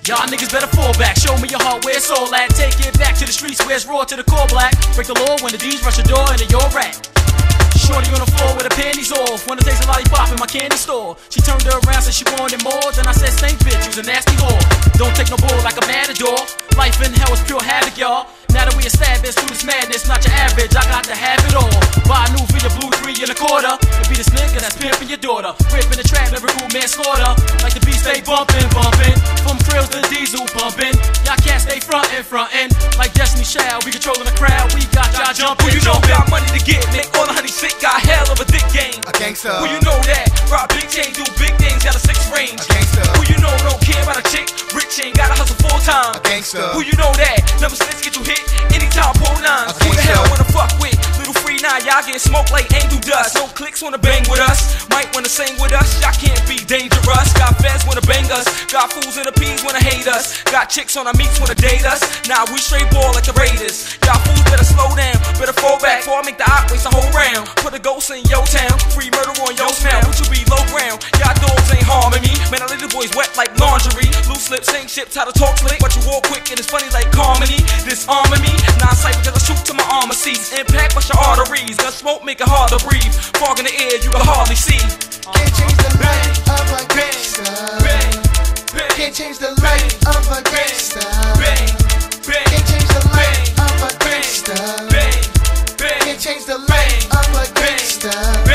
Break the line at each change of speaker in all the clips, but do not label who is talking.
Y'all niggas better fall back. Show me your heart where it's all at. Take it back to the streets where it's raw to the core black. Break the law when the D's rush the door into your rat. Shorty on the floor with her panties off. Wanna taste a lollipop in my candy store. She turned her around, said she wanted more. Then I said, Stank bitch, you's a nasty whore. Don't take no bull like a matador. Life in hell is pure havoc, y'all. Now that we established through this madness, not your average, I got to have it all. Buy a new for your blue 3 1/4. And be this nigga that's pimpin' your daughter. Rippin' the trap, lyrical manslaughter. Like the beat stay bumpin', bumpin'. From crills to diesel bumpin'. Y'all can't stay frontin', frontin'. Like Destiny Child, we controllin' the crowd. We got y'all jumpin'.
Who you know got money to get, make all the honey sick, got hell of a dick game.
A gangster.
Who you know that? Rock big chain, do big things, got a 6 range.
A gangster.
Who you know don't care about a chick, rich ain't gotta hustle full time.
A gangster.
Who you know that? Never snitch, get you hit anytime, pull nines. Who the hell wanna fuck with? Little free 9, y'all get smoked like angel dust. No clicks wanna bang with us, might wanna sing with us. Y'all can't be dangerous. Got feds wanna bang us, got fools in the peas wanna hate us. Got chicks on our meats wanna date us. Nah, we straight ball like the Raiders. Y'all fools better slow down, better fall back before I make the op waste a whole round. Put a ghost in your town, free murder on your smell. Would you be low ground? Y'all dogs ain't harming me. Man, I leave the boys wet like laundry. Loose lips, sink ships, how to talk slick. But you walk quick and it's funny like comedy. Disarming me, non-sight because I shoot to my armor seats. Impact with your arteries, gun smoke make it hard to breathe. Fog in the air, you can hardly see.
Can't change the light of a gangster. Can't change the light of a gangster. Can't change the light of a gangster. Can't change the light of a gangster.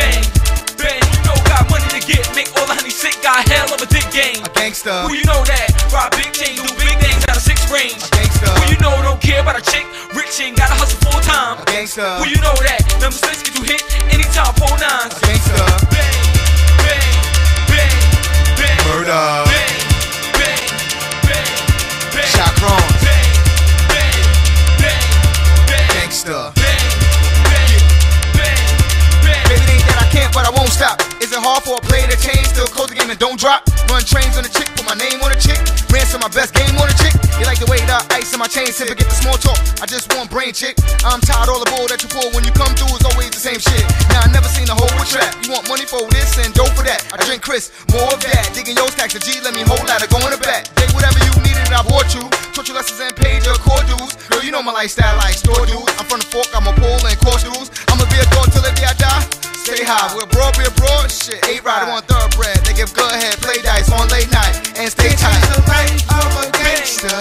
You know got money to get, make all the honey sick, got hell of a dick game.
A gangster.
Who you know that? Rock big chain, do big things, got a 6 range.
A gangster.
Who you know don't care about a chick, rich ain't gotta hustle full time.
A gangster.
Who you know that? Never snitch, get you hit anytime, pull nines.
A gangster.
Bang, bang, bang, bang.
Murder.
Bang, bang, bang, bang.
Shot wrong.
Bang, bang, bang, bang.
Gangster.
Bang, bang, bang, bang.
Baby, it ain't that I can't, but I won't stop. Is it hard for a player to change? Still close the game and don't drop. Run trains on the chick, put my name on the chick. Ransom my best game on the chick. You like the way that ice in my chain, sip, forget the small talk. I just want brain chick. I'm tired all the bull that you pull when you come through is always the same shit. Now I never seen a whole trap. You want money for this and dope for that. I drink Chris, more of that. Digging your stacks of G, let me hold out or go in the back. Take whatever you needed, I bought you. Taught you lessons and paid your core dues. Girl, you know my lifestyle like store dudes. I'm from the fork, I'm a pole and course dudes. I'ma be a dog till the day I die. Stay high, we're broad, shit, 8 rider on thoroughbred. They give good head, play dice on late night, and stay tight. Can't change the light of a gangster.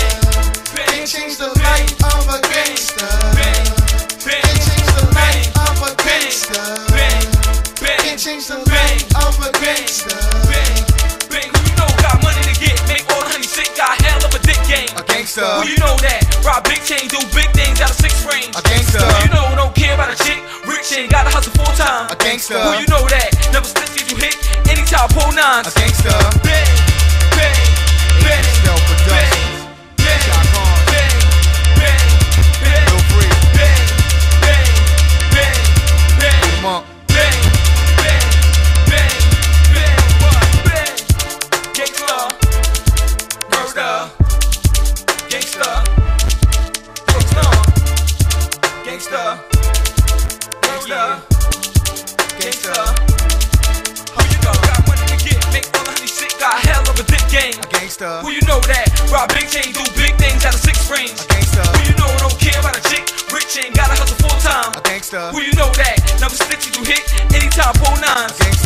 Can't change the light of a gangster. Can't change the light of a gangster. Can't change the light of a gangster.
Bang, who you know got money to get, make all the honey sick, got hell of a dick game.
A gangster.
Who you know that? Rock big chain, do big things, got a 6 range.
A gangster.
Who you know don't care about a chick, rich ain't gotta hustle full time.
A gangster.
Who you know that? Never snitch, get you hit anytime, pull nines.
A gangster.
Bang, bang, bang,
Self production.
bang,
Shot on.
bang, bang, bang,
Feel free.
bang, bang, bang, bang,
Come on.
bang, bang, bang, bang, bang. Gangsta, murder, gangsta, gangsta, gangsta, murder, gangsta. Who you know got money to get, make all the honey sick, got hell of a dick game.
A gangster.
Who you know that? Rock big chain, do big things, got a 6 range.
A gangster.
Who you know don't care about a chick, rich ain't gotta hustle full time.
A gangster.
Who you know that? Never snitch, you hit anytime, pull nines.
Gangster.